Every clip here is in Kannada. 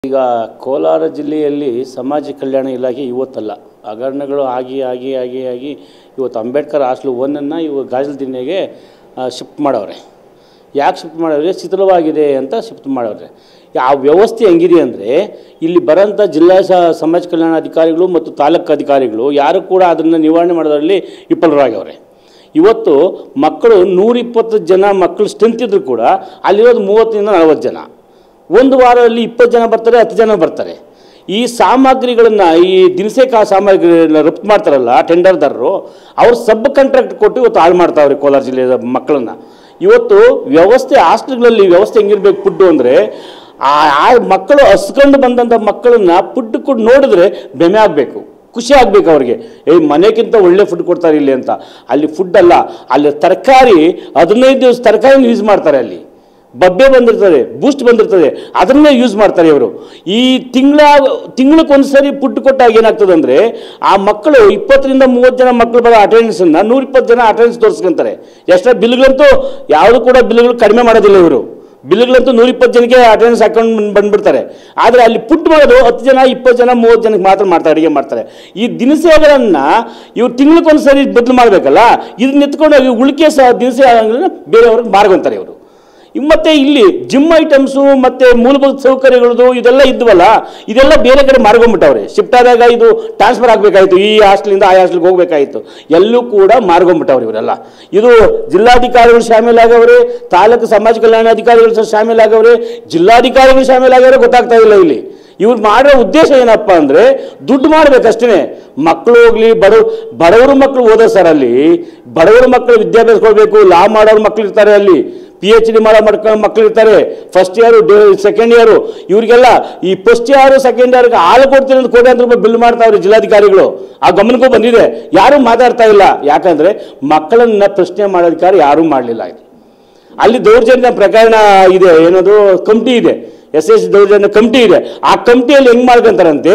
ಈಗ ಕೋಲಾರ ಜಿಲ್ಲೆಯಲ್ಲಿ ಸಮಾಜ ಕಲ್ಯಾಣ ಇಲಾಖೆ ಇವತ್ತಲ್ಲ ಹಗರಣಗಳು ಆಗಿ ಇವತ್ತು ಅಂಬೇಡ್ಕರ್ ಹಾಸ್ಟೆಲ್ 1 ಅನ್ನು ಇವಾಗ ಗಾಜಲ್ ದಿಣ್ಣೆಗೆ ಶಿಫ್ಟ್ ಮಾಡವ್ರೆ. ಯಾಕೆ ಶಿಫ್ಟ್ ಮಾಡವ್ರೆ? ಶಿಥಿಲವಾಗಿದೆ ಅಂತ ಶಿಫ್ಟ್ ಮಾಡವ್ರೆ. ಆ ವ್ಯವಸ್ಥೆ ಹೆಂಗಿದೆ ಅಂದರೆ ಇಲ್ಲಿ ಬರೋಂಥ ಜಿಲ್ಲಾ ಸಮಾಜ ಕಲ್ಯಾಣ ಅಧಿಕಾರಿಗಳು ಮತ್ತು ತಾಲೂಕು ಅಧಿಕಾರಿಗಳು ಯಾರು ಕೂಡ ಅದನ್ನು ನಿವಾರಣೆ ಮಾಡೋದ್ರಲ್ಲಿ ವಿಫಲರಾಗವ್ರೆ. ಇವತ್ತು ಮಕ್ಕಳು 120 ಜನ ಮಕ್ಕಳು ಸ್ಟ್ರೆಂತ್ ಇದ್ದರೂ ಕೂಡ ಅಲ್ಲಿರೋದು 30 ರಿಂದ 40 ಜನ. ಒಂದು ವಾರದಲ್ಲಿ 20 ಜನ ಬರ್ತಾರೆ, 10 ಜನ ಬರ್ತಾರೆ. ಈ ಸಾಮಗ್ರಿಗಳನ್ನು ಈ ದಿನಸಿ ಸಾಮಗ್ರಿಗಳನ್ನ ರಫ್ತು ಮಾಡ್ತಾರಲ್ಲ ಟೆಂಡರ್ದಾರರು, ಅವ್ರು ಸಬ್ ಕಾಂಟ್ರಾಕ್ಟ್ ಕೊಟ್ಟು ಇವತ್ತು ಹಾಳು ಮಾಡ್ತಾವ್ರೆ ಕೋಲಾರ ಜಿಲ್ಲೆಯ ಮಕ್ಕಳನ್ನು. ಇವತ್ತು ವ್ಯವಸ್ಥೆ ಹಾಸ್ಟೆಲ್ಗಳಲ್ಲಿ ವ್ಯವಸ್ಥೆ ಹೆಂಗಿರ್ಬೇಕು ಫುಡ್ಡು ಅಂದರೆ ಆ ಮಕ್ಕಳು ಹಸ್ಕೊಂಡು ಬಂದಂಥ ಮಕ್ಕಳನ್ನು ಫುಡ್ ಕೊಟ್ಟು ನೋಡಿದ್ರೆ ಬೆಮೆ ಆಗಬೇಕು, ಖುಷಿ ಆಗಬೇಕು ಅವ್ರಿಗೆ. ಮನೆಗಿಂತ ಒಳ್ಳೆ ಫುಡ್ ಕೊಡ್ತಾರೆ ಇಲ್ಲಿ ಅಂತ. ಅಲ್ಲಿ ಫುಡ್ ಅಲ್ಲ, ಅಲ್ಲಿ ತರಕಾರಿ 15 ದಿವಸ ತರಕಾರಿನ ಯೂಸ್ ಮಾಡ್ತಾರೆ. ಅಲ್ಲಿ ಬಬ್ಬೆ ಬಂದಿರ್ತದೆ, ಬೂಸ್ಟ್ ಬಂದಿರ್ತದೆ, ಅದನ್ನೇ ಯೂಸ್ ಮಾಡ್ತಾರೆ ಇವರು. ಈ ತಿಂಗಳಕ್ಕೊಂದು ಸರಿ ಫುಡ್ ಕೊಟ್ಟಾಗ ಏನಾಗ್ತದೆ ಅಂದರೆ ಆ ಮಕ್ಕಳು 20 ರಿಂದ 30 ಜನ ಮಕ್ಕಳು ಬರೋ ಅಟೆಂಡೆನ್ಸನ್ನು 120 ಜನ ಅಟೆಂಡೆನ್ಸ್ ತೋರಿಸ್ಕೊಂತಾರೆ. ಎಷ್ಟೋ ಬಿಲ್ಗಳಂತೂ ಯಾವುದು ಕೂಡ ಬಿಲ್ಗಳು ಕಡಿಮೆ ಮಾಡೋದಿಲ್ಲ ಇವರು. ಬಿಲ್ಗಳಂತೂ 120 ಜನಕ್ಕೆ ಅಟೆಂಡೆನ್ಸ್ ಹಾಕೊಂಡು ಬಂದುಬಿಡ್ತಾರೆ. ಆದರೆ ಅಲ್ಲಿ ಫುಡ್ ಮಾಡೋದು 10 ಜನ 20 ಜನ 30 ಜನಕ್ಕೆ ಮಾತ್ರ ಮಾಡ್ತಾರೆ, ಅಡುಗೆ ಮಾಡ್ತಾರೆ. ಈ ದಿನಸಿಗಳನ್ನು ಇವ್ರು ತಿಂಗಳಕ್ಕೊಂದು ಸರಿ ಬದಲು ಮಾಡಬೇಕಲ್ಲ, ಇದನ್ನ ಎತ್ಕೊಂಡೋಗಿ ಉಳಿಕೆ ದಿನಸಿ ಬೇರೆಯವ್ರಿಗೆ ಮಾರ್ಕೊಂತಾರೆ ಇವರು. ಮತ್ತು ಇಲ್ಲಿ ಜಿಮ್ ಐಟಮ್ಸು ಮತ್ತು ಮೂಲಭೂತ ಸೌಕರ್ಯಗಳದು ಇದೆಲ್ಲ ಇದ್ವಲ್ಲ, ಇದೆಲ್ಲ ಬೇರೆ ಕಡೆ ಮಾರ್ಕೊಂಡ್ಬಿಟ್ಟವ್ರೆ. ಶಿಫ್ಟ್ ಆದಾಗ ಇದು ಟ್ರಾನ್ಸ್ಫರ್ ಆಗಬೇಕಾಯಿತು, ಈ ಹಾಸ್ಟೆಲಿಂದ ಆ ಹಾಸ್ಟೆಲ್ಗೆ ಹೋಗಬೇಕಾಯಿತು, ಎಲ್ಲೂ ಕೂಡ ಮಾರ್ಕೊಂಡ್ಬಿಟ್ಟವ್ರು ಇವರೆಲ್ಲ. ಇದು ಜಿಲ್ಲಾಧಿಕಾರಿಗಳು ಶಾಮೀಲಾಗವ್ರೆ, ತಾಲೂಕು ಸಮಾಜ ಕಲ್ಯಾಣ ಅಧಿಕಾರಿಗಳು ಸಹ ಶಾಮೀಲಾಗವ್ರೆ, ಜಿಲ್ಲಾಧಿಕಾರಿಗಳು ಶಾಮೀಲಾಗವ್ರೆ. ಗೊತ್ತಾಗ್ತಾ ಇಲ್ಲ ಇಲ್ಲಿ ಇವ್ರು ಮಾಡೋ ಉದ್ದೇಶ ಏನಪ್ಪ ಅಂದರೆ ದುಡ್ಡು ಮಾಡಬೇಕಷ್ಟೇ. ಮಕ್ಕಳು ಹೋಗ್ಲಿ, ಬಡವರು ಮಕ್ಕಳು ಓದೋ ಸರ್, ಅಲ್ಲಿ ಬಡವರು ಮಕ್ಕಳು ವಿದ್ಯಾಭ್ಯಾಸ ಕೊಡಬೇಕು. ಲಾ ಮಾಡೋರು ಮಕ್ಕಳು ಇರ್ತಾರೆ, ಅಲ್ಲಿ PhD ಮಾಡೋ ಮಕ್ಕಳು ಇರ್ತಾರೆ, ಫಸ್ಟ್ ಇಯರು ಸೆಕೆಂಡ್ ಇಯರು. ಇವರಿಗೆಲ್ಲ ಈ ಫಸ್ಟ್ ಇಯರು ಸೆಕೆಂಡ್ ಇಯರ್ಗೆ ಹಾಲು ಕೊಡ್ತೀನಿ ಅಂತ ಕೋಟ್ಯಾಂತರ ರೂಪಾಯಿ ಬಿಲ್ ಮಾಡ್ತಾವ್ರೆ ಜಿಲ್ಲಾಧಿಕಾರಿಗಳು. ಆ ಗಮನಕ್ಕೂ ಬಂದಿದೆ, ಯಾರೂ ಮಾತಾಡ್ತಾ ಇಲ್ಲ. ಯಾಕಂದರೆ ಮಕ್ಕಳನ್ನ ಪ್ರಶ್ನೆ ಮಾಡೋದಕ್ಕಾದ್ರೆ ಯಾರೂ ಮಾಡಲಿಲ್ಲ. ಅಲ್ಲಿ ದೌರ್ಜನ್ಯ ಪ್ರಕರಣ ಇದೆ, ಏನದು ಕಮಿಟಿ ಇದೆ, SSC ದೌರ್ಜನ್ಯ ಕಮಿಟಿ ಇದೆ. ಆ ಕಮಿಟಿಯಲ್ಲಿ ಹೆಂಗೆ ಮಾಡ್ಕೊಂತಾರಂತೆ,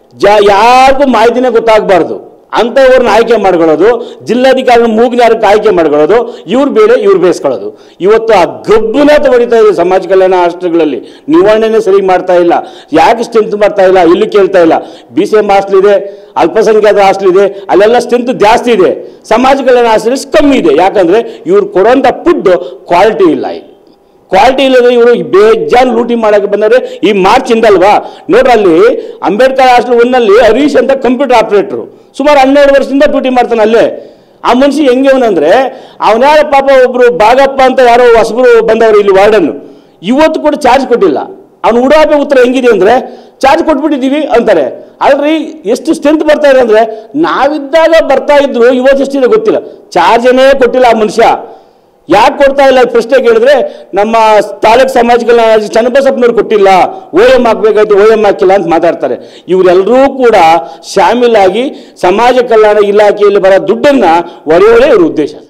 ಯಾರಿಗೂ ಮಾಹಿತಿನೇ ಗೊತ್ತಾಗಬಾರ್ದು ಅಂಥವ್ರನ್ನ ಆಯ್ಕೆ ಮಾಡ್ಕೊಳ್ಳೋದು, ಜಿಲ್ಲಾಧಿಕಾರಿನ ಮೂಗಿನಾರಕ್ಕೆ ಆಯ್ಕೆ ಮಾಡ್ಕೊಳ್ಳೋದು, ಇವ್ರು ಬೇರೆ ಇವ್ರು ಬೇಯಿಸ್ಕೊಳ್ಳೋದು. ಇವತ್ತು ಆ ಗಬ್ಬುನ ಹೊಡಿತಾ ಇದೆ ಸಮಾಜ ಕಲ್ಯಾಣ ಹಾಸ್ಟೆಲ್ಗಳಲ್ಲಿ. ನಿವಾರಣೆನೇ ಸರಿ ಮಾಡ್ತಾ ಇಲ್ಲ. ಯಾಕೆ ಸ್ಟ್ರೆಂತ್ ಮಾಡ್ತಾ ಇಲ್ಲ ಇಲ್ಲಿ ಕೇಳ್ತಾ ಇಲ್ಲ. BCM ಹಾಸ್ಟೆಲ್ ಇದೆ, ಅಲ್ಪಸಂಖ್ಯಾತರ ಹಾಸ್ಟೆಲ್ ಇದೆ, ಅಲ್ಲೆಲ್ಲ ಸ್ಟ್ರೆಂತ್ ಜಾಸ್ತಿ ಇದೆ. ಸಮಾಜ ಕಲ್ಯಾಣ ಹಾಸ್ಟೆಲ್ ಕಮ್ಮಿ ಇದೆ. ಯಾಕಂದರೆ ಇವ್ರು ಕೊಡೋಂಥ ಫುಡ್ ಕ್ವಾಲಿಟಿ ಇಲ್ಲ. ಕ್ವಾಲಿಟಿ ಇಲ್ಲದೆ ಇವರು ಬೇಜಾನ್ ಲೂಟಿ ಮಾಡೋಕ್ಕೆ ಬಂದರೆ ಈ ಮಾರ್ಚ್ ಇಂದಲ್ವಾ. ನೋಡ್ರಿ, ಅಲ್ಲಿ ಅಂಬೇಡ್ಕರ್ ಹಾಸ್ಟೆಲ್ 1ನಲ್ಲಿ ಹರೀಶ್ ಅಂತ ಕಂಪ್ಯೂಟರ್ ಆಪ್ರೇಟ್ರು ಸುಮಾರು 12 ವರ್ಷದಿಂದ ಡ್ಯೂಟಿ ಮಾಡ್ತಾನೆ ಅಲ್ಲೇ. ಆ ಮನುಷ್ಯ ಹೆಂಗೆ ಅವನಂದರೆ ಅವನ್ಯಾರ ಪಾಪ ಒಬ್ಬರು ಬಾಗಪ್ಪ ಅಂತ ಯಾರೋ ಹೊಸಬರು ಬಂದವರು ಇಲ್ಲಿ ವಾರ್ಡನ್ನು, ಇವತ್ತು ಕೂಡ ಚಾರ್ಜ್ ಕೊಟ್ಟಿಲ್ಲ. ಅವ್ನು ಉಡಾಪೆ ಉತ್ತರ ಹೆಂಗಿದೆ ಅಂದರೆ ಚಾರ್ಜ್ ಕೊಟ್ಬಿಟ್ಟಿದ್ದೀವಿ ಅಂತಾರೆ. ಅಲ್ರಿ, ಎಷ್ಟು ಸ್ಟ್ರೆಂತ್ ಬರ್ತಾ ಇದೆ ಅಂದರೆ ನಾವಿದ್ದಾಗ ಬರ್ತಾ ಇದ್ರು, ಇವತ್ತು ಎಷ್ಟಿದೆ ಗೊತ್ತಿಲ್ಲ. ಚಾರ್ಜನೇ ಕೊಟ್ಟಿಲ್ಲ ಆ ಮನುಷ್ಯ. ಯಾಕೆ ಕೊಡ್ತಾ ಇಲ್ಲ ಪ್ರಶ್ನೆ ಕೇಳಿದ್ರೆ ನಮ್ಮ ತಾಲೂಕು ಸಮಾಜ ಕಲ್ಯಾಣ ಚನ್ನಬಸಪ್ಪನವ್ರು ಕೊಟ್ಟಿಲ್ಲ, OM ಹಾಕ್ಬೇಕಾಯ್ತು, OM ಹಾಕಿಲ್ಲ ಅಂತ ಮಾತಾಡ್ತಾರೆ. ಇವರೆಲ್ಲರೂ ಕೂಡ ಶಾಮೀಲಾಗಿ ಸಮಾಜ ಕಲ್ಯಾಣ ಇಲಾಖೆಯಲ್ಲಿ ಬರೋ ದುಡ್ಡನ್ನು ಒಡೆಯೋದೇ ಇವ್ರ ಉದ್ದೇಶ.